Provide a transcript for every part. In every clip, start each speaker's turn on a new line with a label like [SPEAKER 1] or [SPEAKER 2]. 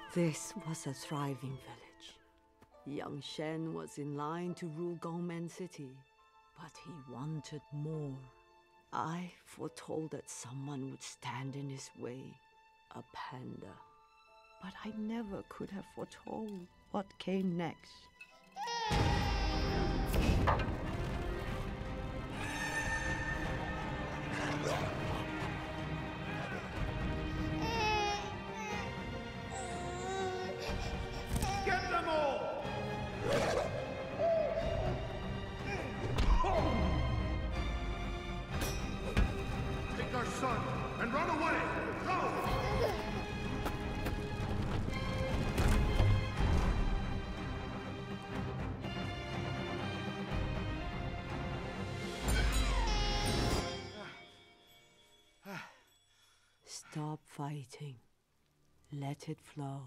[SPEAKER 1] This was a thriving village. Young Shen was in line to rule Gongmen City, but he wanted more. I foretold that someone would stand in his way, a panda. But I never could have foretold what came next.
[SPEAKER 2] Get them all! Take our son and run away! Go!
[SPEAKER 1] Stop fighting. Let it flow.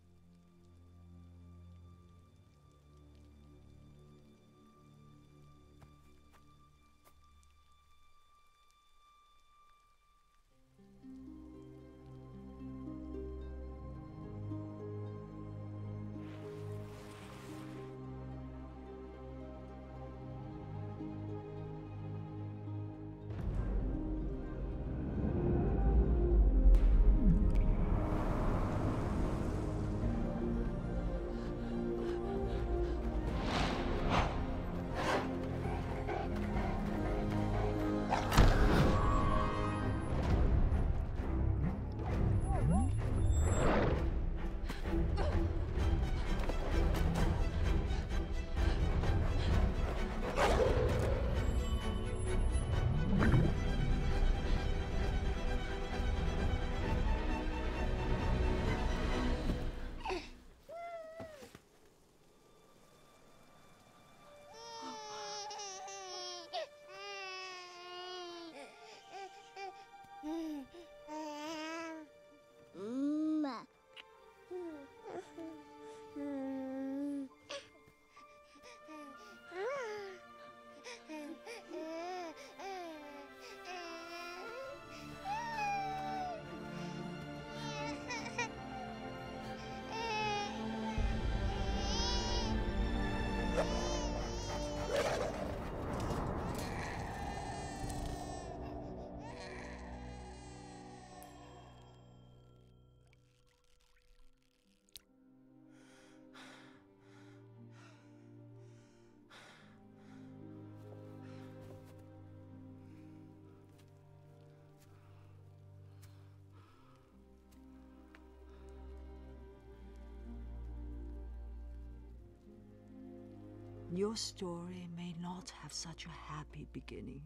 [SPEAKER 1] Your story may not have such a happy beginning,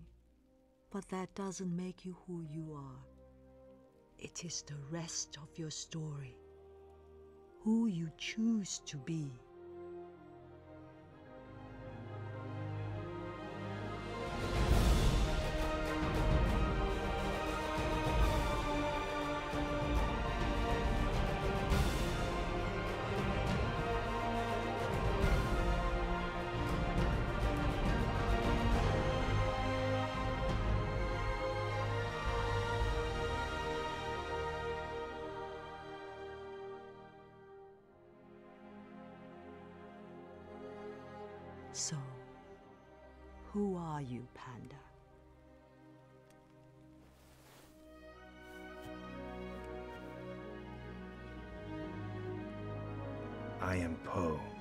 [SPEAKER 1] but that doesn't make you who you are. It is the rest of your story, who you choose to be. So, who are you, Panda?
[SPEAKER 3] I am Po.